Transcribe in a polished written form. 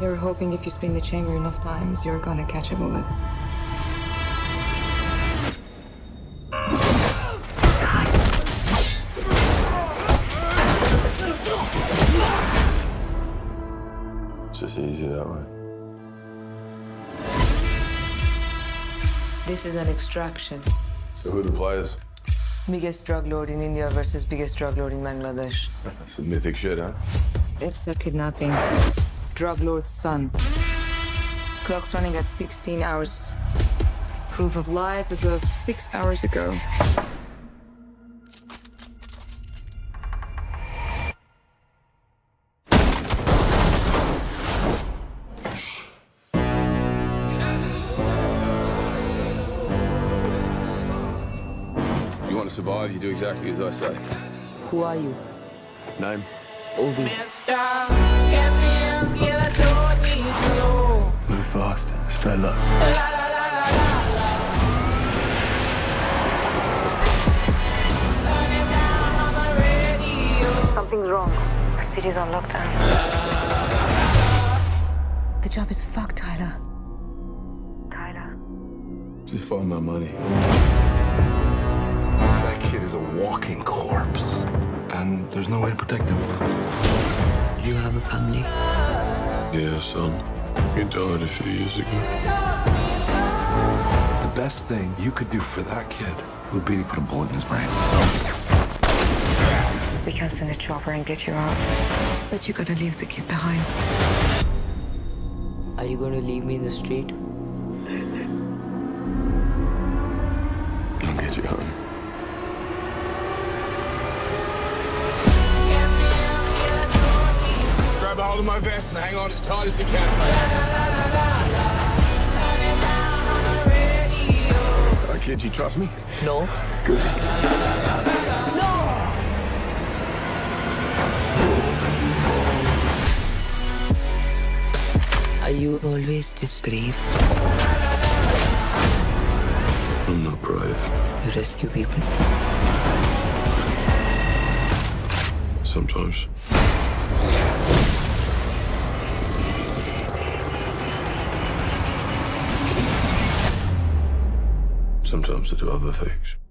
You're hoping if you spin the chamber enough times, you're gonna catch a bullet. It's just easy that way. This is an extraction. So who are the players? Biggest drug lord in India versus biggest drug lord in Bangladesh. Some mythic shit, huh? It's a kidnapping. Drug lord's son. Clock's running at 16 hours. Proof of life as of 6 hours ago. You want to survive, you do exactly as I say. Who are you? Name? Ovi. Move fast, stay low. Something's wrong. The city's on lockdown. The job is fucked, Tyler. Tyler. Just find my money. That kid is a walking corpse, and there's no way to protect him. You have a family. Yeah, son. He died a few years ago. The best thing you could do for that kid would be to put a bullet in his brain. We can send a chopper and get you out. But you gotta leave the kid behind. Are you gonna leave me in the street? I'll get you home. Grab a hold of my vest and hang on as tight as you can. Kid, you trust me? No. Good. Are you always this brave? I'm not brave. You rescue people? Sometimes. Sometimes I do other things.